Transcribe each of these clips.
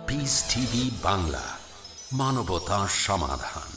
Piece TV Bangla, মানবতার সমাধান।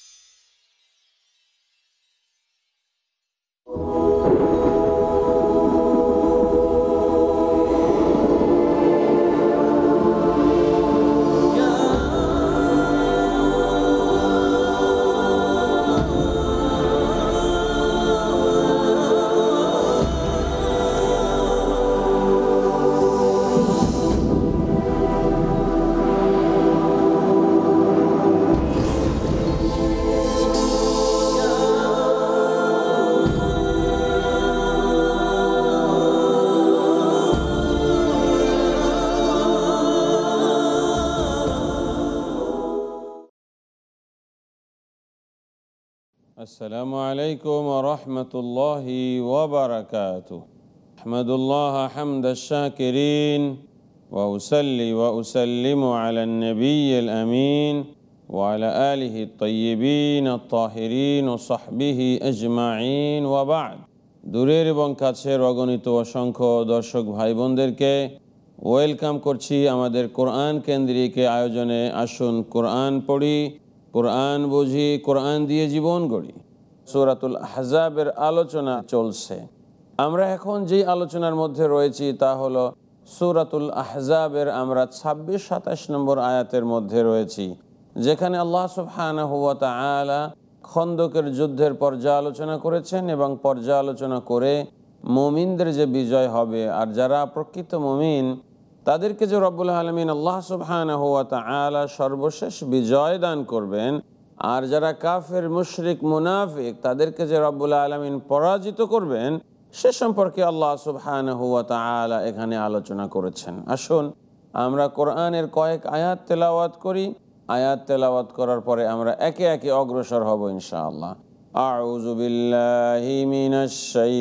আসসালামু আলাইকুম ওয়া রাহমাতুল্লাহি ওয়া বারাকাতুহু। আহমাদুল্লাহ হামদাশ শাকিরিন ওয়া উসাল্লি ওয়া উসাল্লিমু আলান নাবিয়্যিল আমিন ওয়া আলা আলিহি আত-তাইয়্যিবিন আত-তাহিরিন ওয়া সাহবিহি আজমাইন ওয়া বা'দ। দূরের এবং কাছের অগণিত অসংখ্য দর্শক ভাই বোনদেরকে ওয়েলকাম করছি আমাদের কোরআন কেন্দ্রিক আয়োজনে। আসুন কোরআন পড়ি, কোরআন বুঝি, কোরআন দিয়ে জীবন গড়ি। সূরাতুল আহজাবের আলোচনা চলছে। আমরা এখন যেই আলোচনার মধ্যে রয়েছি তা হলো সূরাতুল আহজাবের আমরা 26-27 নম্বর আয়াতের মধ্যে রয়েছি, যেখানে আল্লাহ সুবহানাহু ওয়া তাআলা খন্দকের যুদ্ধের পর্যালোচনা করেছেন এবং পর্যালোচনা করে মুমিনদের যে বিজয় হবে আর যারা প্রকৃত মুমিন তাদেরকে যে রব্বুল আলামিন আল্লাহ সুবহানাহু ওয়া তাআলা সর্বশেষ বিজয় দান করবেন, আর যারা কাফের মুশরিক মুনাফিক তাদেরকে যে রব্বুল আলামিন পরাজিত করবেন সে সম্পর্কে আল্লাহ সুবহানাহু ওয়া তাআলা এখানে আলোচনা করেছেন। আসুন আমরা কোরআনের কয়েক আয়াত তেলাওয়াত করি। আয়াত তেলাওয়াত করার পরে আমরা একে একে অগ্রসর হব ইনশাআল্লাহ। আউযু বিল্লাহি মিনাশ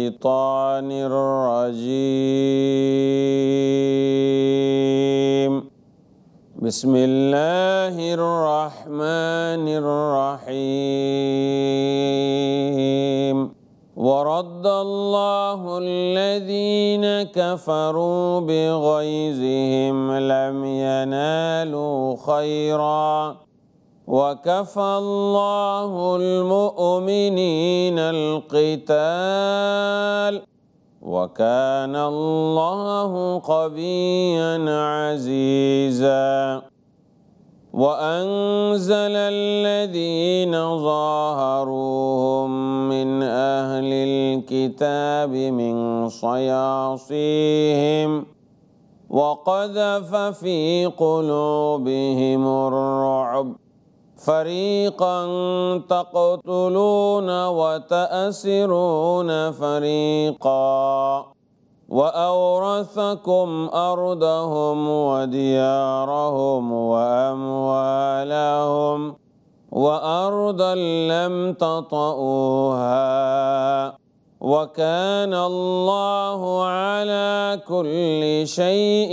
শাইতানির রাজিম। বিসমিল্লাহির রহমানির রহিম। ওয়ারাদ্দাল্লাহু আল্লাযীনা কাফারু বিগাইযিহিম লাম ইয়ানালু খায়রা ওয়া কাফাল্লাহুল মুমিনিনাল কিতাল ওয়া কানাল্লাহু কাবিয়্যান আযীযা। وأنزل الذين ظاهروهم من أهل الكتاب من صياصيهم وقذف في قلوبهم الرعب فريقا تقتلون وتأسرون فريقا وأورثكم أرضهم وديارهم وأموالهم وأرضا لم تطئوها وكان الله على كل شيء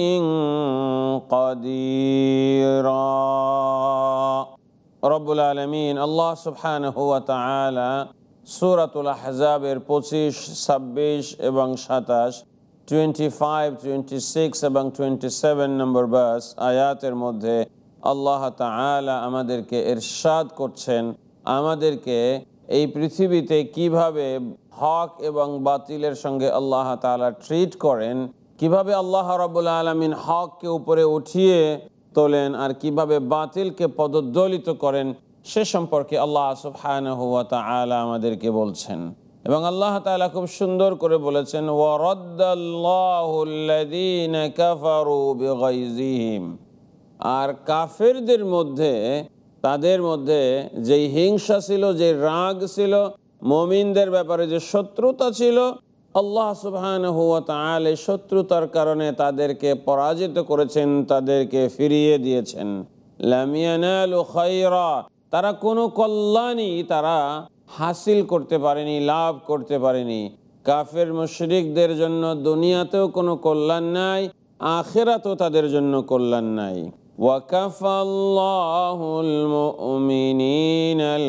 قديرا। রব্বুল আলামিন আল্লাহ সুবহানাহু ওয়া তাআলা সূরাতুল আহজাবের 25, 26 এবং 27, 25, 26 এবং 27 নম্বর ভার্স আয়াতের মধ্যে আল্লাহ তাআলা আমাদেরকে ইরশাদ করছেন আমাদেরকে এই পৃথিবীতে কিভাবে হক এবং বাতিলের সঙ্গে আল্লাহ তাআলা ট্রিট করেন, কিভাবে আল্লাহ রাব্বুল আলামিন হককে উপরে উঠিয়ে তোলেন আর কিভাবে বাতিলকে পদদলিত করেন সে সম্পর্কে আল্লাহ সুবহানাহু ওয়া তাআলা আমাদেরকে বলছেন। এবং আল্লাহ তাআলা খুব সুন্দর করে বলেছেন ওয়ারাদ্দাল্লাহুল্লাযীনা কাফারু বিগাইযিহিম। আর কাফেরদের মধ্যে তাদের মধ্যে যেই হিংসা ছিল, যে রাগ ছিল, মুমিনদের ব্যাপারে যে শত্রুতা ছিল, আল্লাহ সুবহানাহু ওয়া তাআলা শত্রুতার কারণে তাদেরকে পরাজিত করেছেন, তাদেরকে ফিরিয়ে দিয়েছেন। লাম ইয়ানালু খায়রা, তারা কোনো কল্যাণই তারা হাসিল করতে পারেনি, লাভ করতে পারেনি। কাফের মুশরিকদের জন্য দুনিয়াতেও কোনো কল্যাণ নাই, আখিরাতেও তাদের জন্য কল্যাণ নাই। ওয়া কাফাল্লাহুল মুমিনিনাল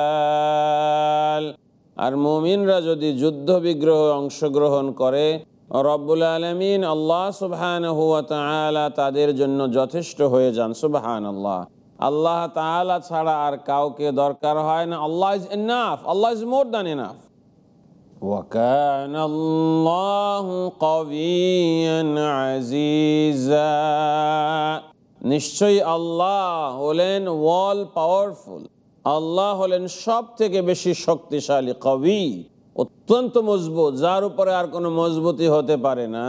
কিতাল, আর মুমিনরা যদি যুদ্ধ বিগ্রহে অংশগ্রহণ করে রব্বুল আলামিন আল্লাহ সুবহানাহু ওয়া তাআলা তাদের জন্য যথেষ্ট হয়ে যান। সুবহানাল্লাহ। আল্লাহ তাআলা ছাড়া আর কাউকে দরকার হয় না। Allah is enough, Allah is more than enough. ওয়া কানা আল্লাহু কাবিয়্যান আজিজা, নিশ্চয়ই আল্লাহ হলেন ওয়াল পাওয়ারফুল, আল্লাহ হলেন সব থেকে বেশি শক্তিশালী, কবি অত্যন্ত মজবুত, যার উপরে আর কোনো মজবুতি হতে পারে না,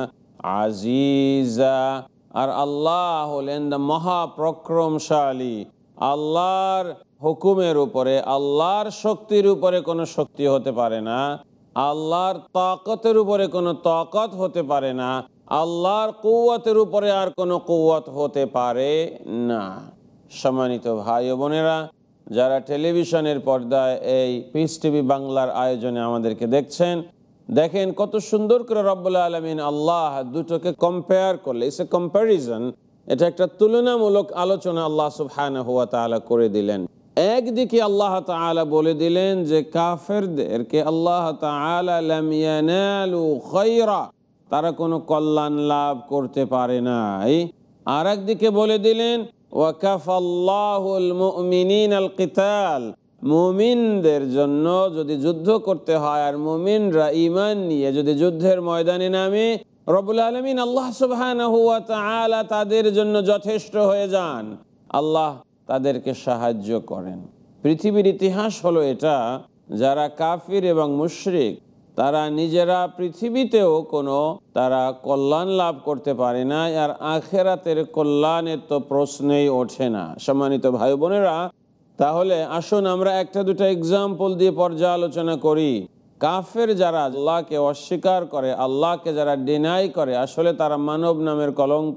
আজিজা আর আল্লাহ হলেন দ্য মহাপরাক্রমশালী। আল্লাহর হুকুমের উপরে, আল্লাহর শক্তির উপরে কোনো শক্তি হতে পারে না, আল্লাহর তাকতের উপরে কোনো তাকত হতে পারে না, আল্লাহর কুওয়াতের উপরে আর কোনো কুওয়াত হতে পারে না। সম্মানিত ভাই ও বোনেরা, যারা টেলিভিশনের পর্দায় এই পিস টিভি বাংলার আয়োজনে আমাদেরকে দেখছেন, দেখেন কত সুন্দর করে রব্বুল আলামিন আল্লাহ দুটোকে কম্পেয়ার করলে, ইটস এ কম্প্যারিজন, এটা একটা তুলনামূলক আলোচনা আল্লাহ সুবহানাহু ওয়া তাআলা করে দিলেন। একদিকে আল্লাহ তাআলা বলে দিলেন যে কাফেরদেরকে আল্লাহ তাআলা লাম ইয়ানালু খায়রা, তারা কোনো কল্যাণ লাভ করতে পারে নাই। আর একদিকে বলে দিলেন ওয়া কাফাল্লাহুল মুমিনিনাল কিতাল, মুমিনদের জন্য যদি যুদ্ধ করতে হয় আর মুমিনরা ঈমান নিয়ে যদি যুদ্ধের ময়দানে নামে, রব্বুল আলামিন আল্লাহ সুবহানাহু ওয়া তাআলা তাদের জন্য যথেষ্ট হয়ে যান, আল্লাহ তাদেরকে সাহায্য করেন। পৃথিবীর ইতিহাস হলো এটা, যারা কাফির এবং মুশরিক তারা নিজেরা পৃথিবীতেও কোনো তারা কল্যাণ লাভ করতে পারে না, আর আখেরাতের কল্যাণের তো প্রশ্নেই ওঠে না। সম্মানিত ভাই বোনেরা, তাহলে আসুন আমরা একটা দুটো এক্সাম্পল দিয়ে পর্যালোচনা করি। কাফের যারা আল্লাহকে অস্বীকার করে, আল্লাহকে যারা ডিনাই করে, আসলে তারা মানব নামের কলঙ্ক।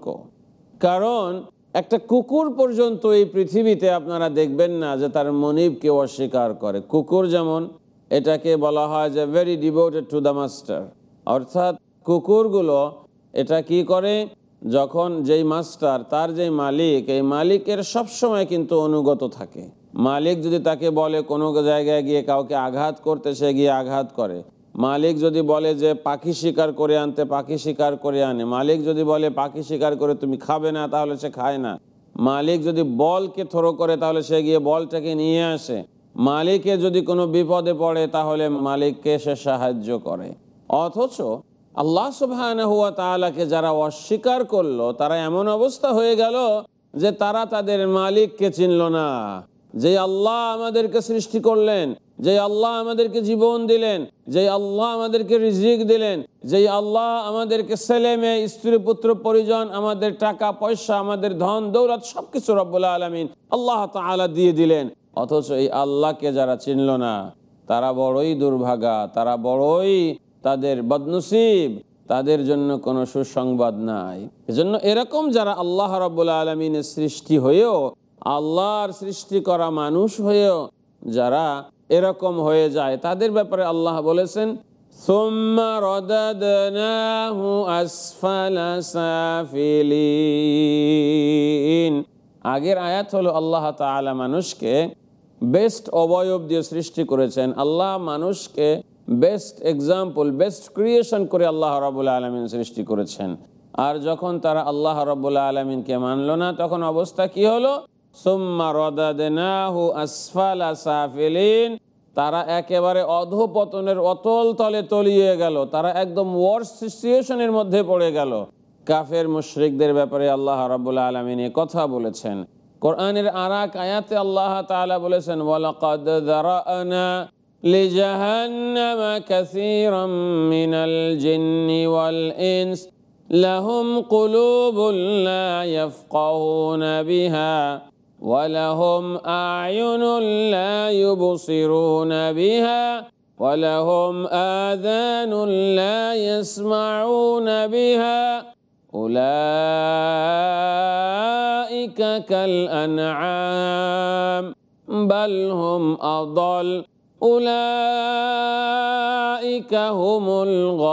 কারণ একটা কুকুর পর্যন্ত এই পৃথিবীতে আপনারা দেখবেন না যে তার মনিবকে অস্বীকার করে। কুকুর যেমন, এটাকে বলা হয় যে very devoted to the master, অর্থাৎ কুকুরগুলো এটা কি করে, যখন যেই মাস্টার তার যেই মালিক, এই মালিকের সবসময় কিন্তু অনুগত থাকে। মালিক যদি তাকে বলে কোনো জায়গায় গিয়ে কাউকে আঘাত করতে, সে গিয়ে আঘাত করে। মালিক যদি বলে যে পাখি শিকার করে আনতে, পাখি শিকার করে আনে। মালিক যদি বলে পাখি শিকার করে তুমি খাবে না, তাহলে সে খায় না। মালিক যদি বলকে থ্রো করে, তাহলে সে গিয়ে বলটাকে নিয়ে আসে। মালিকে যদি কোনো বিপদে পড়ে, তাহলে মালিককে সে সাহায্য করে। অথচ আল্লাহ সুবহানাহু ওয়া তাআলাকে যারা অস্বীকার করলো, তারা এমন অবস্থা হয়ে গেল যে তারা তাদের মালিককে চিনল না। যে আল্লাহ আমাদেরকে সৃষ্টি করলেন, যে আল্লাহ আমাদেরকে জীবন দিলেন, যে আল্লাহ আমাদেরকে রিজিক দিলেন, যে আল্লাহ আমাদেরকে ছেলে মেয়ে, স্ত্রী পুত্র পরিজন, আমাদের টাকা পয়সা, আমাদের ধন দৌলত সবকিছু রব্বুল আলামিন আল্লাহ তাআলা দিয়ে দিলেন, অথচ এই আল্লাহকে যারা চিনল না, তারা বড়ই দুর্ভাগা, তারা বড়ই তাদের বদনসিব, তাদের জন্য কোনো সুসংবাদ নাই। এজন্য এরকম যারা আল্লাহ রাব্বুল আলামিনের সৃষ্টি হয়েও, আল্লাহর সৃষ্টি করা মানুষ হয়েও যারা এরকম হয়ে যায়, তাদের ব্যাপারে আল্লাহ বলেছেন সুম্মা রাদাদনাহু আসফালা সাফিলিন। আগের আয়াত হলো আল্লাহ তাআলা মানুষকে বেস্ট অবয়ব দিয়ে সৃষ্টি করেছেন। আল্লাহ মানুষকে বেস্ট এক্সাম্পল, বেস্ট ক্রিয়েশন করে আল্লাহ রাব্বুল আলামিন সৃষ্টি করেছেন। আর যখন তারা আল্লাহ রাব্বুল আলামিনকে মানল না, তখন অবস্থা কি হলো? সুম্মা রাদাদনাহু আসফালা সাফিলিন, তারা একেবারে অধঃপতনের অতল তলে তলিয়ে গেল, তারা একদম ওয়ার্স্ট সিচুয়েশনের মধ্যে পড়ে গেল। কাফের মুশরিকদের ব্যাপারে আল্লাহ রাব্বুল আলামিন এই কথা বলেছেন। কোরআনের আরেক আয়াতে আল্লাহ তাআলা বলেছেন ওয়ালাকাদ যারানা লিজাহান্নামা কাসীরাম মিনাল জিন্নি ওয়াল ইনস লাহুম কুলুবুন লা ইয়াফকাহুনা বিহা ওয়ালাহুম আ'য়ুনুন লা ইউবসিরুনা বিহা ওয়ালাহুম আযানুন লা ইয়াসমাউনা বিহা উলাইকা কাল আনআম বাল হুম আদাল উলাইকা হুমুল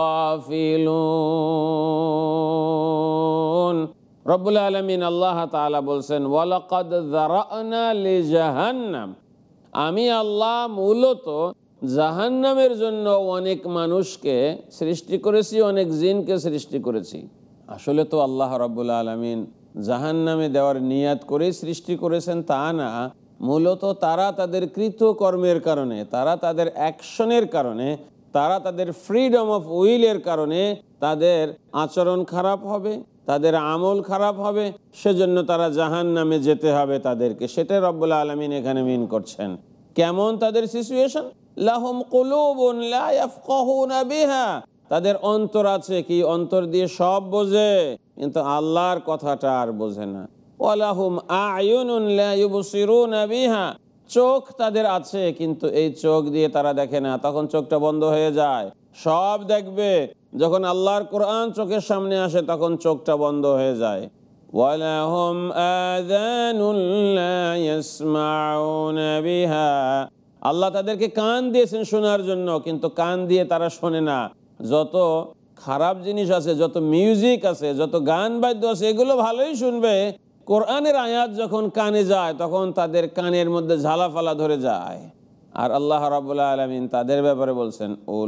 গাফিলুন। রব্বুল আলামিন আল্লাহ তাআলা বলছেন ওয়ালাকাদ যারানা লিজাহান্নাম, আমি আল্লাহ মূলত জাহান্নামের জন্য অনেক মানুষকে সৃষ্টি করেছি, অনেক জিনকে সৃষ্টি করেছি। আসলে তো আল্লাহ রাব্বুল আলামিন জাহান্নামে দেওয়ার নিয়াত করেই সৃষ্টি করেছেন তা না, মূলত তারা তাদের কৃতকর্মের কারণে, তারা তাদের অ্যাকশনের কারণে, তারা তাদের ফ্রিডম অফ উইলের কারণে তাদের আচরণ খারাপ হবে, তাদের আমল খারাপ হবে, সেজন্য তারা জাহান্নামে যেতে হবে তাদেরকে। সেটা রব্বুল আলামিন এখানে মিন করছেন। কেমন তাদের সিচুয়েশন? লাহুম কুলুবুন লা ইয়াফকাহুনা বিহা, তাদের অন্তর আছে, কি অন্তর দিয়ে সব বোঝে কিন্তু আল্লাহর কথাটা আর বোঝে না। ওয়ালাহুম আ'য়ুনুন লা ইউবসিরুনা বিহা, চোখ তাদের আছে কিন্তু এই চোখ দিয়ে তারা দেখে না, তখন চোখটা বন্ধ হয়ে যায়। সব দেখবে, যখন আল্লাহর কোরআন চোখের সামনে আসে তখন চোখটা বন্ধ হয়ে যায়। ওয়ালাহুম আযানুন লা ইয়াসমাউনা বিহা, আল্লাহ তাদেরকে কান দিয়েছেন শোনার জন্য, কিন্তু কান দিয়ে তারা শোনে না। যত খারাপ জিনিস আছে, যত মিউজিক আছে, যত গান বাদ্য আছে, এগুলো ভালোই শুনবে, কোরআনের আয়াত যখন কানে যায় তখন তাদের কানের মধ্যে ঝালাফালা ধরে যায়। আর আল্লাহ রাব্বুল আলামিন তাদের ব্যাপারে বলছেন,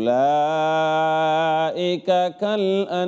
উলাইকা কাল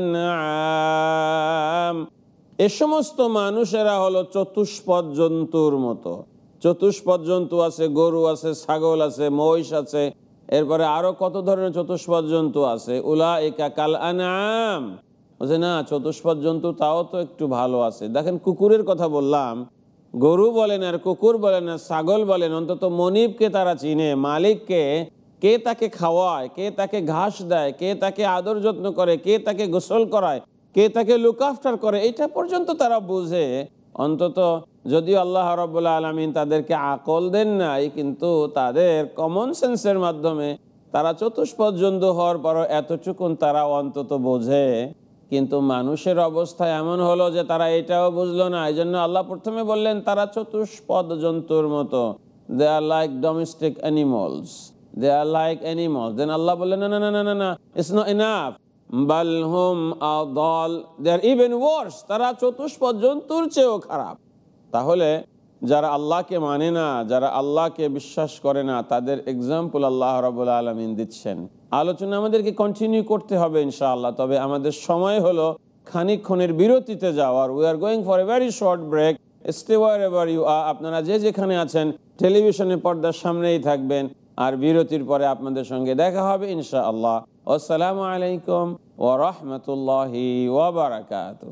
আনআম, এ সমস্ত মানুষেরা হলো চতুষ্পদ জন্তুর মতো। চতুষ্পদ জন্তু আছে, গরু আছে, ছাগল আছে, মহিষ আছে, এরপরে আরো কত ধরনের চতুষ্পদ জন্তু আছে। উলাইকা কাল আনআম, বলছে না চতুষ্পদ জন্তু তাও তো একটু ভালো আছে। দেখেন কুকুরের কথা বললাম, গরু বলেন আর কুকুর বলেন আর ছাগল বলেন, অন্তত মনিবকে তারা চিনে, মালিককে, কে তাকে খাওয়ায়, কে তাকে ঘাস দেয়, কে তাকে আদর যত্ন করে, কে তাকে গোসল করায়, কে তাকে লুক আফটার করে, এটা পর্যন্ত তারা বুঝে। অন্তত যদিও আল্লাহ রাব্বুল আলামিন তাদেরকে আকল দেন নাই, কিন্তু তাদের কমন সেন্সের মাধ্যমে তারা চতুষ্পদ জন্তু হওয়ার পরও এতটুকুন তারা অন্তত বোঝে। কিন্তু মানুষের অবস্থা এমন হলো যে তারা এটাও বুঝলো না। এই জন্য আল্লাহ প্রথমে বললেন তারা চতুষ্পদ জন্তুর মতো, they are like domestic animals, they are like animals. Then Allah বললেন না না না না না, ইটস নট এনাফ, বাল হুম আদাল, দে আর ইভেন ওয়ার্স, তারা চতুষ্পদ জন্তুর চেয়েও খারাপ। তাহলে যারা আল্লাহকে মানে না, যারা আল্লাহকে বিশ্বাস করে না, তাদের এক্সাম্পল আল্লাহ রাব্বুল আলামিন দিচ্ছেন। আলোচনা আমাদেরকে কন্টিনিউ করতে হবে ইনশাআল্লাহ, তবে আমাদের সময় হলো খানিকক্ষণের বিরতিতে যাওয়ার। We are going for a very short break. Stay wherever you are, আপনারা যে যেখানে আছেন টেলিভিশনের পর্দার সামনেই থাকবেন, আর বিরতির পরে আপনাদের সঙ্গে দেখা হবে ইনশাআল্লাহ। আসসালামু আলাইকুম ওয়া রাহমাতুল্লাহি ওয়া বারাকাতুহু।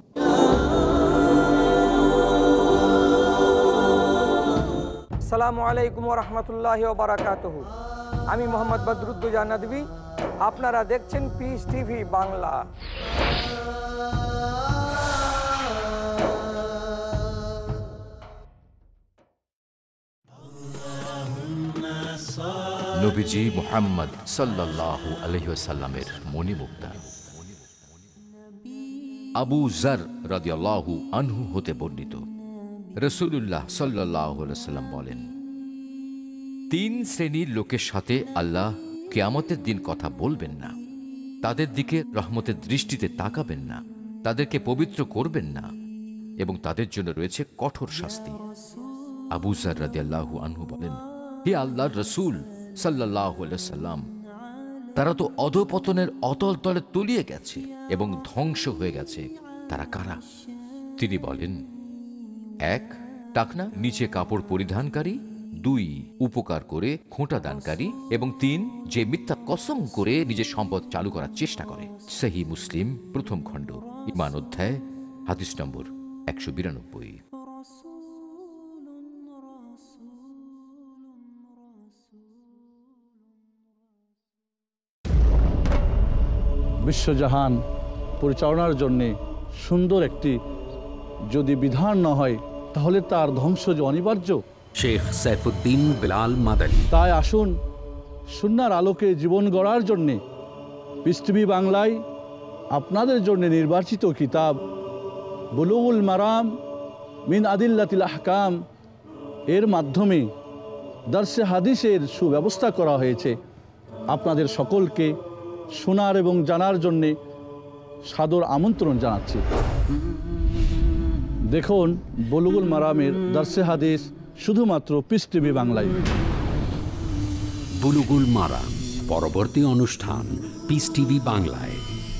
আসসালামু আলাইকুম ওয়া রাহমাতুল্লাহি ওয়া বারাকাতুহু। আমি মোহাম্মদ বদরুদ্দোজা নদভী, আপনারা দেখছেন পিস টিভি বাংলা। নবীজি মুহাম্মদ সাল্লাল্লাহু আলাইহি ওয়াসাল্লামের মণিমুক্তা। আবু যর রাদিয়াল্লাহু আনহু হতে বর্ণিত, রাসূলুল্লাহ সাল্লাল্লাহু আলাইহি ওয়াসাল্লাম বলেন, 3 শ্রেণীর লোকের সাথে আল্লাহ কিয়ামতের দিন কথা বলবেন না। তাদের দিকে রহমতের দৃষ্টিতে তাকাবেন না, তাদেরকে পবিত্র করবেন না, এবং তাদের জন্য রয়েছে কঠোর শাস্তি। আবু যর রাদিয়াল্লাহু আনহু বলেন, হে আল্লাহর রাসূল সাল্লাল্লাহু আলাইহি ওয়াসাল্লাম, তারা তো অধঃপতনের অতল তলে তলিয়ে গেছে এবং ধ্বংস হয়ে গেছে। তারা কারা? তিনি বলেন, 1 টাকনা নিচে কাপড় পরিধানকারী, 2 উপকার করে খোঁটা দানকারী, এবং 3 যে মিথ্যা কসম করে নিজের সম্পদ চালু করার চেষ্টা করে। সহিহ মুসলিম 1ম খণ্ড, ঈমান অধ্যায়, হাদিস নম্বর 192। বিশ্বজাহান পরিচালনার জন্যে সুন্দর একটি যদি বিধান না হয় তাহলে তার ধ্বংস যে অনিবার্য। শেখ সাইফুদ্দিন বিলাল মাদানী। তাই আসুন সুন্নাহর আলোকে জীবন গড়ার জন্যে পিস টিভি বাংলায় আপনাদের জন্য নির্বাচিত কিতাব বুলুগুল মারাম মিন আদিল্লাতিল আহকাম এর মাধ্যমে দর্শে হাদিসের সুব্যবস্থা করা হয়েছে। আপনাদের সকলকে শোনার এবং জানার জন্যে সাদর আমন্ত্রণ জানাচ্ছি। দেখুন বুলুগুল মারামের দর্শে হাদিস শুধুমাত্র পিস টিভি বাংলায়। বুলুগুল মারাম, পরবর্তী অনুষ্ঠান পিস টিভি বাংলায়।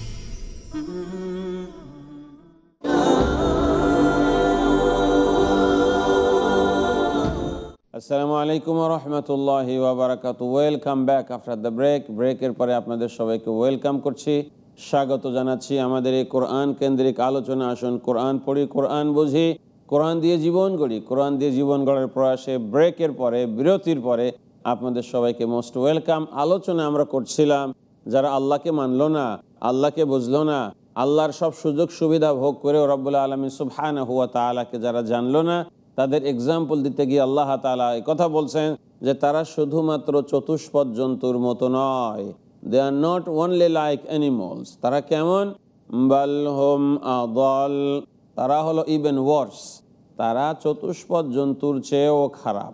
আসসালামু আলাইকুম রহমতুল্লাহি ওয়া বারাকাতুহু। ওয়েলকাম ব্যাক আফটার দ্য ব্রেকের পরে আপনাদের সবাইকে ওয়েলকাম করছি, স্বাগত জানাচ্ছি আমাদের এই কোরআন কেন্দ্রিক আলোচনা। আসুন কোরআন পড়ি, কোরআন বুঝি, কোরআন দিয়ে জীবন গড়ি। কোরআন দিয়ে জীবন গড়ার প্রয়াসে ব্রেকের পরে, বিরতির পরে আপনাদের সবাইকে মোস্ট ওয়েলকাম। আলোচনা আমরা করছিলাম যারা আল্লাহকে মানলো না, আল্লাহকে বুঝলো না, আল্লাহর সব সুযোগ সুবিধা ভোগ করেও রব্বুল আলামিন সুবহানাহু ওয়া তাআলাকে যারা জানলো না, তাদের এক্সাম্পল দিতে গিয়ে আল্লাহ তাআলা এই কথা বলছেন যে তারা শুধুমাত্র চতুষ্পদ জন্তুর মতো নয়। They are not only like animals. তারা কেমন? বাল হুম আদাল, তারা হলো ইভেন ওয়ার্স, তারা চতুষ্পদ জন্তুর চেয়েও খারাপ।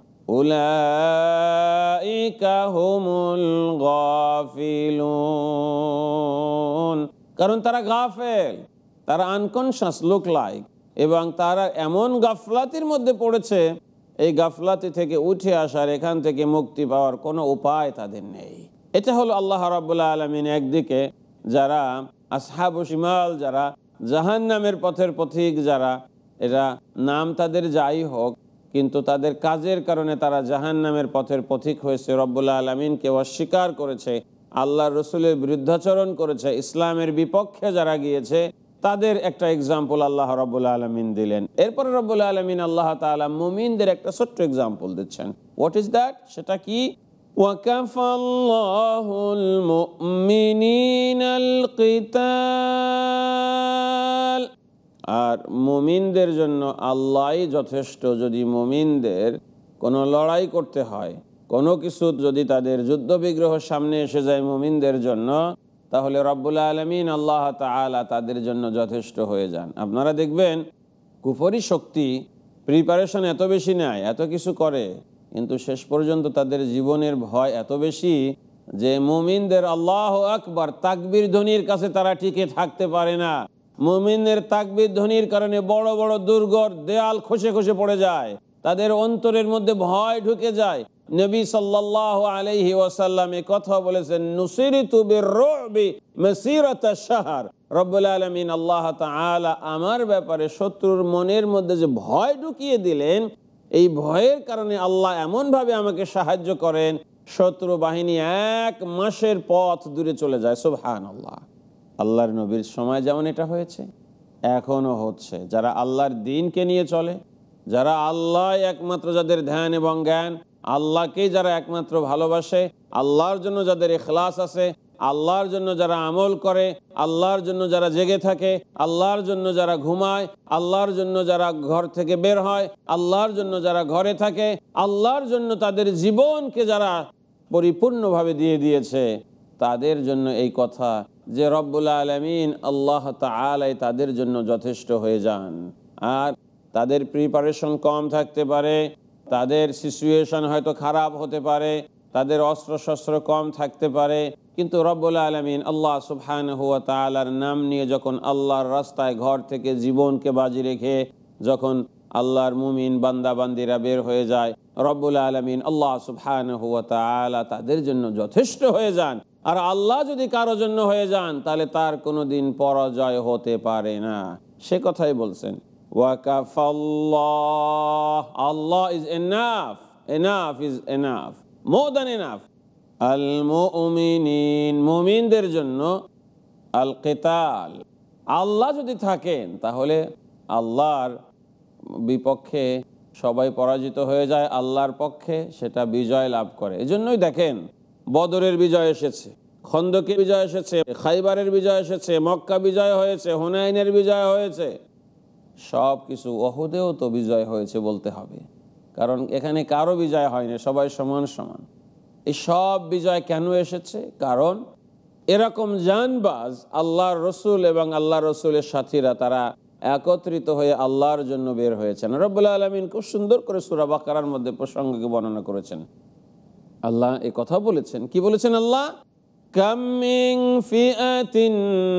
উলাইকা হুমুল গাফিলুন, কারণ তারা গাফেল, তারা আনকনশাস লুক লাইক, এবং তারা এমন গাফলাতির মধ্যে পড়েছে, এই গাফলাতি থেকে উঠে আসার, এখান থেকে মুক্তি পাওয়ার কোনো উপায় তাদের নেই। এটা হলো আল্লাহ রাব্বুল আলামিন একদিকে যারা আসহাবু শিমাল, যারা জাহান্নামের পথের পথিক, যারা এরা নাম তাদের যাই হোক, কিন্তু তাদের কাজের কারণে তারা জাহান্নামের পথের পথিক হয়েছে, রব্বুল আলামিনকে অস্বীকার করেছে, আল্লাহর রসুলের বিরুদ্ধাচরণ করেছে, ইসলামের বিপক্ষে যারা গিয়েছে, তাদের একটা এক্সাম্পল আল্লাহ রাব্বুল আলামিন দিলেন। এরপরে রব্বুল আলামিন আল্লাহ তাআলা মুমিনদের একটা ছোট্ট এক্সাম্পল দিচ্ছেন। What is that? সেটা কি? ওয়াকাফাল্লাহুল মুমিনিনাল কিতাল, আর মুমিনদের জন্য আল্লাহই যথেষ্ট। যদি মুমিনদের কোনো লড়াই করতে হয়, কোনো কিছু যদি তাদের যুদ্ধ বিগ্রহ সামনে এসে যায় মুমিনদের জন্য, তাহলে রব্বুল আলামিন আল্লাহ তাআলা তাদের জন্য যথেষ্ট হয়ে যান। আপনারা দেখবেন কুফরি শক্তি প্রিপারেশন এত বেশি নেয়, এত কিছু করে, কিন্তু শেষ পর্যন্ত তাদের জীবনের ভয় এত বেশি যে মুমিনদের আল্লাহু আকবার তাকবীর ধ্বনির কাছে তারা টিকে থাকতে পারে না। মুমিনদের তাকবীর ধ্বনির কারণে বড় বড় দুর্গ দেয়াল খসে খসে পড়ে যায়, তাদের অন্তরের মধ্যে ভয় ঢুকে যায়। নবী সাল্লাল্লাহু আলাইহি ওয়াসাল্লাম এই কথা বলেছেন, নুসিরিতু বির-রু'বি মাসিরাতা শাহর। রব্বুল আলামিন আল্লাহ তাআলা আমার ব্যাপারে শত্রুর মনের মধ্যে যে ভয় ঢুকিয়ে দিলেন, এই ভয়ের কারণে আল্লাহ এমনভাবে আমাকে সাহায্য করেন, শত্রু বাহিনী 1 মাসের পথ দূরে চলে যায়। সুবহানাল্লাহ। আল্লাহর নবীর সময় যেমন এটা হয়েছে, এখনো হচ্ছে। যারা আল্লাহর দ্বীনকে নিয়ে চলে, যারা আল্লাহ একমাত্র যাদের ধ্যান এবং জ্ঞান, আল্লাহকেই যারা একমাত্র ভালোবাসে, আল্লাহর জন্য যাদের ইখলাস আছে, আল্লাহর জন্য যারা আমল করে, আল্লাহর জন্য যারা জেগে থাকে, আল্লাহর জন্য যারা ঘুমায়, আল্লাহর জন্য যারা ঘর থেকে বের হয়, আল্লাহর জন্য যারা ঘরে থাকে, আল্লাহর জন্য তাদের জীবনকে যারা পরিপূর্ণভাবে দিয়ে দিয়েছে, তাদের জন্য এই কথা যে রব্বুল আলামিন আল্লাহ তাআলা তাদের জন্য যথেষ্ট হয়ে যান। আর তাদের প্রিপারেশন কম থাকতে পারে, তাদের সিচুয়েশন হয়তো খারাপ হতে পারে, তাদের অস্ত্রশস্ত্র কম থাকতে পারে, কিন্তু রব্বুল আলামিন আল্লাহ সুবহানাহু ওয়া তাআলার নাম নিয়ে যখন আল্লাহর রাস্তায় ঘর থেকে জীবনকে বাজি রেখে যখন আল্লাহর মুমিন বান্দা বান্দিরা বের হয়ে যায়, রব্বুল আলামিন আল্লাহ সুবহানাহু ওয়া তাআলা তাদের জন্য যথেষ্ট হয়ে যান। আর আল্লাহ যদি কারো জন্য হয়ে যান, তাহলে তার কোনোদিন পরাজয় হতে পারে না। সে কথাই বলছেন, ওয়াকাফাল্লাহ, Allah is enough, enough is enough, more than enough. আল মুমিনিন, মুমিনদের জন্য আল কিতাল, আল্লাহ যদি থাকেন তাহলে আল্লাহর বিপক্ষে সবাই পরাজিত হয়ে যায়, আল্লাহর পক্ষে সেটা বিজয় লাভ করে। এজন্যই দেখেন বদরের বিজয় এসেছে, খন্দকের বিজয় এসেছে, খাইবারের বিজয় এসেছে, মক্কা বিজয় হয়েছে, হুনাইনের বিজয় হয়েছে, সব কিছু। উহুদেও তো বিজয় হয়েছে বলতে হবে, কারণ এখানে কারো বিজয় হয়নি, সবাই সমান সমান। এই সব বিজয় কেন এসেছে? কারণ এরকম জানবাজ আল্লাহর রসুল এবং আল্লাহর রসুলের সাথীরা তারা একত্রিত হয়ে আল্লাহর জন্য বের হয়েছেন। রব্বুল আলামিন খুব সুন্দর করে সূরা বাকারার মধ্যে প্রসঙ্গকে বর্ণনা করেছেন। আল্লাহ এই কথা বলেছেন, কি বলেছেন আল্লাহ? কাম মিন ফিআতিন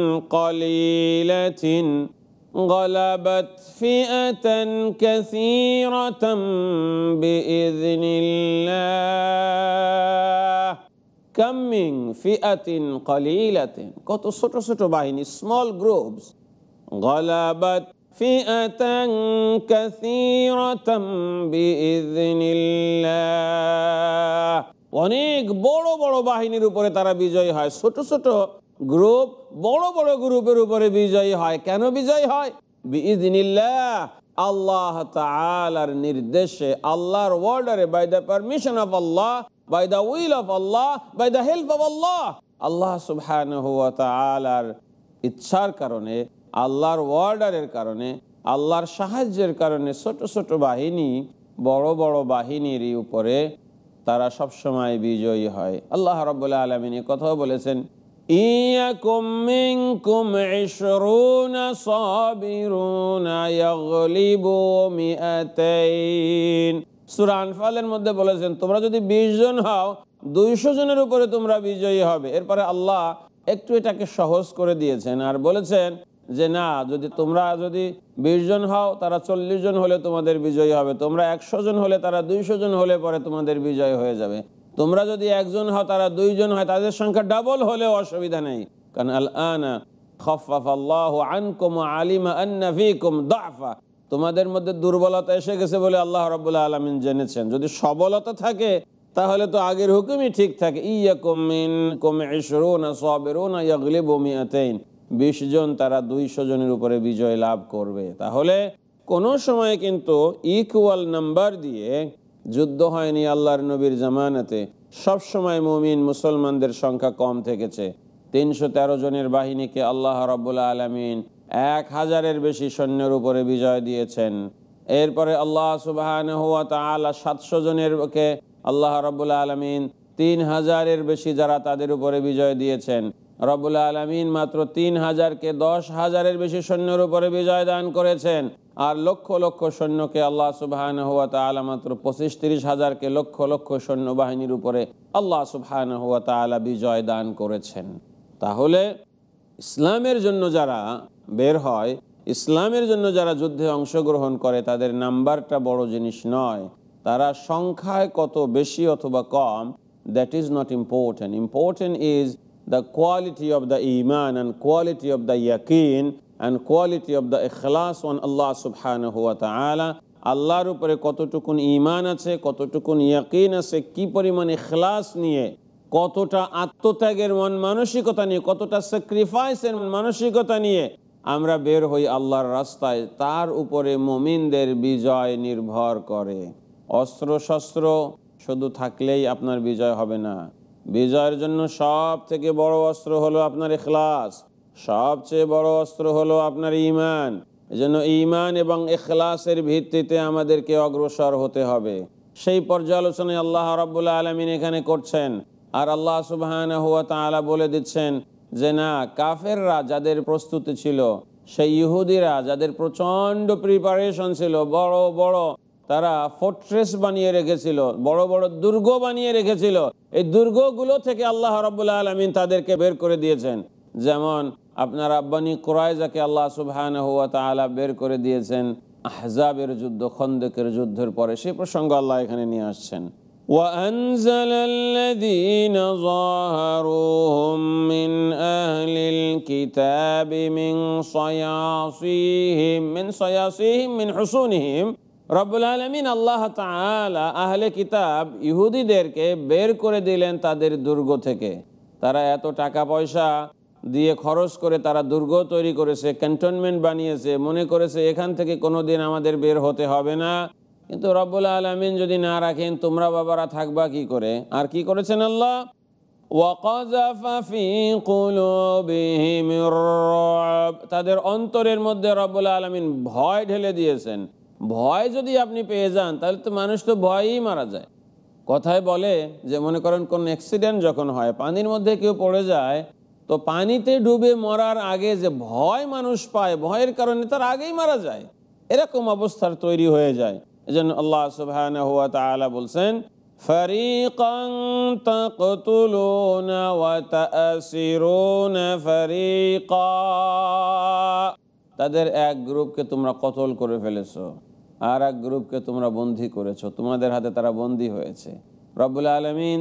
ক্বালিলাতিন গালাবাত ফিআতান কাসীরাতাম বিইযনিল্লাহ। কাম মিন ফিআতিন কলিলাতিন, কত ছোট ছোট বাহিনী, স্মল গ্রুপস, গালাবাত ফিআতান কাসীরাতাম বিইযনিল্লাহ, অনেক বড় বড় বাহিনীর উপরে তারা বিজয়ী হয়। ছোট ছোট গ্রুপ বড় বড় গ্রুপের উপরে বিজয়ী হয়। কেন বিজয়ী হয়? বিইযনিল্লাহ, আল্লাহ তাআলার নির্দেশে, আল্লাহর অর্ডারে, by the permission of Allah, by the will of Allah, by the help of Allah. Allah সুবহানাহু ওয়া তাআলার ইচ্ছার কারণে, আল্লাহর অর্ডারের কারণে, আল্লাহর সাহায্যের কারণে ছোট ছোট বাহিনী বড় বড় বাহিনীর উপরে তারা সবসময় বিজয়ী হয়। আল্লাহ রাব্বুল আলামিন এই কথাও বলেছেন, ইয়াকুম মিনকুম 20 সাবিরুনা ইয়াগলিবু মিআতাইন। সূরা আনফালের মধ্যে বলেছেন, তোমরা যদি 20 জন হও, 200 জনের উপরে তোমরা বিজয়ী হবে। এরপরে আল্লাহ একটু এটাকে সহজ করে দিয়েছেন আর বলেছেন যে না, তোমরা যদি 20 জন হও, তারা 40 জন হলে তোমাদের বিজয়ী হবে। তোমরা 100 জন হলে, তারা 200 জন হলে পরে তোমাদের বিজয় হয়ে যাবে। তোমরা যদি 1 জন হও, তারা 2 জন হয়, তাদের সংখ্যা ডাবল হলেও অসুবিধা নেই। কারণ আল আনা খাফফাল্লাহু আনকুম ওয়া আলিমা আন্না ফীকুম দাফা, তোমাদের মধ্যে দুর্বলতা এসে গেছে বলে আল্লাহ রাব্বুল আলামিন জেনেছেন। যদি সবলতা থাকে তাহলে তো আগের হুকুমই ঠিক থাকে, ইয়াকুম মিনকুম 20 সাবিরুনা ইয়াগলিবু মিআতাইন, 20 জন তারা 200 জনের উপরে বিজয় লাভ করবে। তাহলে কোনো সময় কিন্তু ইকুয়াল নাম্বার দিয়ে যুদ্ধ হয়নি আল্লাহর নবীর জামানাতে। সব সময় মুমিন মুসলমানদের সংখ্যা কম থেকেছে। 313 জনের বাহিনীকে আল্লাহ রাব্বুল আলামিন 1000-এর বেশি সৈন্যের উপরে বিজয় দিয়েছেন। এরপরে আল্লাহ সুবহানাহু ওয়া তাআলা 700 জনেরকে আল্লাহ রাব্বুল আলামিন 3000-এর বেশি যারা তাদের উপরে বিজয় দিয়েছেন। রব্বুল আলামিন মাত্র 3000-কে 10,000-এর বেশি সৈন্যের উপরে বিজয় দান করেছেন। আর লক্ষ লক্ষ সৈন্যকে আল্লাহ সুবহানাহু ওয়া তাআলা মাত্র 25-30 হাজারকে লক্ষ লক্ষ সৈন্যবাহিনীর উপরে আল্লাহ সুবহানাহু ওয়া তাআলা বিজয় দান করেছেন। তাহলে ইসলামের জন্য যারা বের হয়, ইসলামের জন্য যারা যুদ্ধে অংশগ্রহণ করে, তাদের নাম্বারটা বড় জিনিস নয়। তারা সংখ্যায় কত বেশি অথবা কম, that is not important. Important is the quality of the iman and quality of the yaqeen and quality of the ikhlas on Allah subhanahu wa ta'ala. আল্লাহর উপরে কতটুকুন ঈমান আছে, কতটুকুন ইয়াকিন আছে, কি পরিমাণ ইখলাস নিয়ে, কতটা আত্মত্যাগের মন মানসিকতা নিয়ে, কতটা স্যাক্রিফাইসের মানসিকতা নিয়ে আমরা বের হই আল্লাহর রাস্তায়, তার উপরে মুমিনদের বিজয় নির্ভর করে। অস্ত্র শস্ত্র শুধু থাকলেই আপনার বিজয় হবে না। বিজয়ের জন্য সব থেকে বড় অস্ত্র হলো আপনার ইখলাস, সবচেয়ে বড় অস্ত্র হলো আপনার ঈমান। এজন্য ঈমান এবং ইখলাসের ভিত্তিতে আমাদেরকে অগ্রসর হতে হবে। সেই পর্যালোচনায় আল্লাহ রাব্বুল আলামিন এখানে করছেন। আর আল্লাহ সুবহানাহু ওয়া তাআলা বলে দিচ্ছেন যে না, কাফেররা যাদের প্রস্তুতি ছিল, সেই ইহুদিরা যাদের প্রচণ্ড প্রিপারেশন ছিল, বড় বড় তারা ফোর্ট্রেস বানিয়ে রেখেছিল, বড় বড় দুর্গ বানিয়ে রেখেছিল, এই দুর্গগুলো থেকে আল্লাহ রাব্বুল আলামিন তাদেরকে বের করে দিয়েছেন। যেমন আপনার বনী কুরাইজাকে আল্লাহ সুবহানাহু ওয়া তাআলা বের করে দিয়েছেন আহজাবের যুদ্ধ, খন্দকের যুদ্ধের পরে। সেই প্রসঙ্গ আল্লাহ এখানে নিয়ে আসছেন। وَأَنزَلَ الَّذِينَ ظَاهَرُوهُم مِّنْ أَهْلِ الْكِتَابِ مِنْ صَيَاصِيهِمْ مِنْ حُصُونِهِمْ। রব্বুল আলামিন আল্লাহ তাআলা আহলে কিতাব ইহুদিদেরকে বের করে দিলেন তাদের দুর্গ থেকে। তারা এত টাকা পয়সা দিয়ে খরচ করে তারা দুর্গ তৈরি করেছে, ক্যান্টনমেন্ট বানিয়েছে, মনে করেছে এখান থেকে কোনোদিন আমাদের বের হতে হবে না। কিন্তু রব্বুল আলামিন যদি না রাখেন, তোমরা বাবারা থাকবা কি করে? আর কি করেছেন আল্লাহ? ওয়াকাযাফা ফী কুলুবিহিমির রা'ব, তাদের অন্তরের মধ্যে রব্বুল আলামিন ভয় ঢেলে দিয়েছেন। ভয় যদি আপনি পেয়ে যান, তাহলে তো মানুষ তো ভয়েই মারা যায়। কথায় বলে যে মনে করেন কোন অ্যাক্সিডেন্ট যখন হয়, পানির মধ্যে কেউ পড়ে যায়, তো পানিতে ডুবে মরার আগে যে ভয় মানুষ পায়, ভয়ের কারণে তার আগেই মারা যায়। এরকম অবস্থার তৈরি হয়ে যায়। এজন্য আল্লাহ সুবহানাহু ওয়া তাআলা বলছেন, ফারিকান তাকতুলুনা ওয়া তা'সিরুনা ফারিকা, তাদের এক গ্রুপকে তোমরা কতল করে ফেলেছো, আর এক গ্রুপকে তোমরা বন্দী করেছো, তোমাদের হাতে তারা বন্দী হয়েছে। রব্বুল আলামিন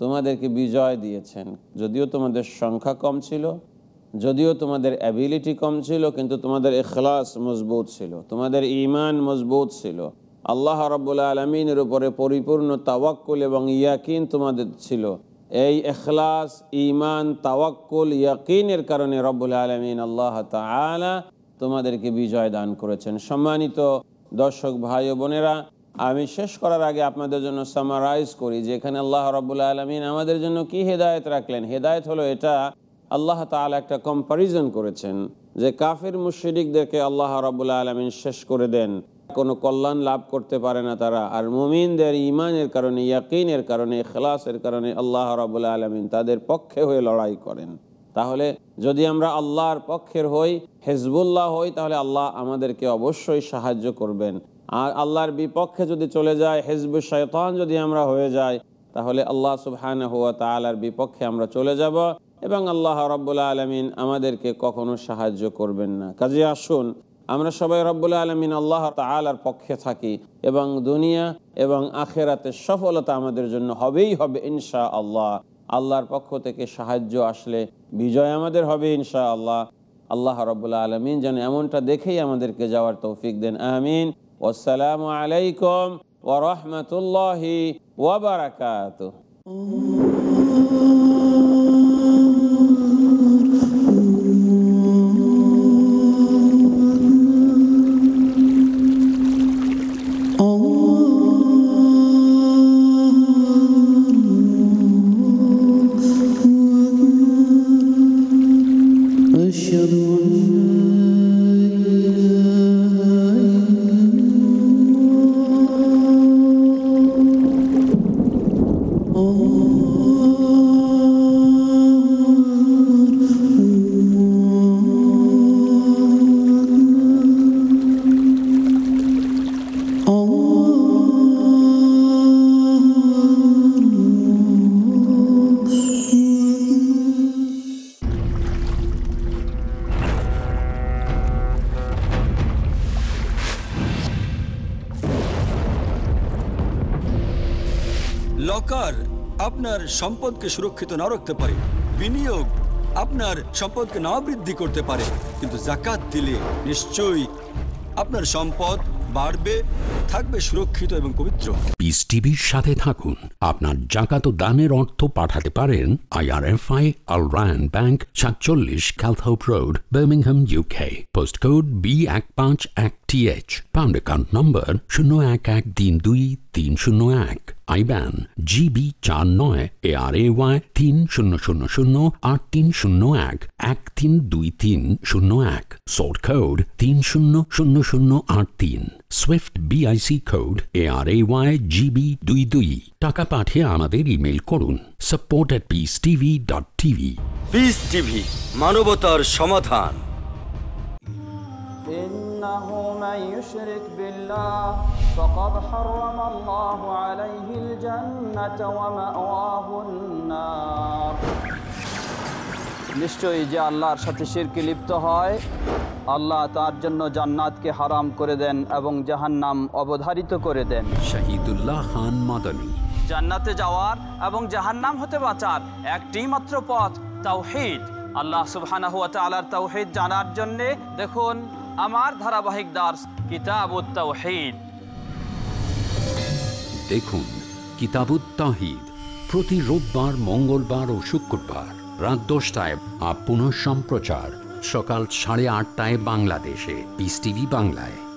তোমাদেরকে বিজয় দিয়েছেন। যদিও তোমাদের সংখ্যা কম ছিল, যদিও তোমাদের অ্যাবিলিটি কম ছিল, কিন্তু তোমাদের ইখলাস মজবুত ছিল, তোমাদের ঈমান মজবুত ছিল, আল্লাহ রাব্বুল আলামিনের উপরে পরিপূর্ণ তাওয়াক্কুল এবং ইয়াকিন তোমাদের ছিল। এই ইখলাস, ঈমান, তাওয়াক্কুল, ইয়াকিনের কারণে রব্বুল আলামিন আল্লাহ তাআলা তোমাদেরকে বিজয় দান করেছেন। সম্মানিত দর্শক ভাই ও বোনেরা, আমি শেষ করার আগে আপনাদের জন্য সামারাইজ করি যে এখানে আল্লাহ রাব্বুল আলামিন আমাদের জন্য কি হেদায়েত রাখলেন। হেদায়েত হলো এটা, আল্লাহ তাআলা একটা কম্পারিজন করেছেন যে কাফির মুশরিকদেরকে আল্লাহ রাব্বুল আলামিন শেষ করে দেন, কোনো কল্যাণ লাভ করতে পারে না তারা। আর মুমিনদের ঈমানের কারণে, ইয়াকিনের কারণে, ইখলাসের কারণে আল্লাহ রাব্বুল আলামিন তাদের পক্ষে হয়ে লড়াই করেন। তাহলে যদি আমরা আল্লাহর পক্ষের হই, হিজবুল্লাহ হই, তাহলে আল্লাহ আমাদেরকে অবশ্যই সাহায্য করবেন। আর আল্লাহর বিপক্ষে যদি চলে যায়, হিজবুশ শয়তান যদি আমরা হয়ে যাই, তাহলে আল্লাহ সুবহানাহু ওয়া তাআলার বিপক্ষে আমরা চলে যাব এবং আল্লাহ রাব্বুল আলামিন আমাদেরকে কখনো সাহায্য করবেন না। কাজে আসুন আমরা সবাই রব্বুল আলামিন আল্লাহ তাআলার পক্ষে থাকি এবং দুনিয়া এবং আখিরাতের সফলতা আমাদের জন্য হবেই হবে ইনশাআল্লাহ। আল্লাহর পক্ষ থেকে সাহায্য আসলে বিজয় আমাদের হবে ইনশাআল্লাহ। আল্লাহ রাব্বুল আলামিন যেন এমনটা দেখেই আমাদেরকে যাওয়ার তৌফিক দেন, আমিন। ওয়াসসালামু আলাইকুম ওয়া রাহমাতুল্লাহি ওয়া বারাকাতুহু। লকার আপনার সম্পদকে সুরক্ষিত না রাখতে পারে, বিনিয়োগ আপনার সম্পদকে না বৃদ্ধি করতে পারে, কিন্তু যাকাত দিলে নিশ্চয়ই আপনার সম্পদ বাড়বে, থাকবে সুরক্ষিত এবং পবিত্র। পিস টিভির সাথে থাকুন। আপনার জাকাত ও দানের অর্থ পাঠাতে পারেন IRFI Al Ryan Bank 47 Calthorpe Road, Birmingham, UK. Post code B151TH. Pound account number 01132301. IBAN GB49 ARAY 30008301 132301. Sort code 300083. Swift BIC code ARAY GB22. টাকা পাঠিয়ে আমাদের ইমেল করুন support@peacetv.tv। পিস টিভি, মানবতার সমাধান। ইন্নাহু মান ইউশরিক বিল্লাহ ফাকাদ হারামাল্লাহু আলাইহিল জান্নাতা ওয়া মাওয়াহুন নার। নিশ্চয়ই যে আল্লাহর সাথে শিরকে লিপ্ত হয়, আল্লাহ তার জন্য জান্নাতকে হারাম করে দেন এবং জাহান্নাম অবধারিত করে দেন। শহীদুল্লাহ খান মাদানী। জান্নাতে যাওয়ার এবং জাহান্নাম হতে বাঁচার একটি মাত্র পথ, তাওহীদ। আল্লাহ সুবহানাহু ওয়া তাআলার তাওহীদ জানার জন্য দেখুন আমার ধারাবাহিক দার্স কিতাবুত তাওহীদ। দেখুন কিতাবুত তাওহীদ প্রতি রোববার, মঙ্গলবার ও শুক্রবার রাত 10টায় পুনঃ সম্প্রচার সকাল 8:30টায় বাংলাদেশে পিস টিভি বাংলায়।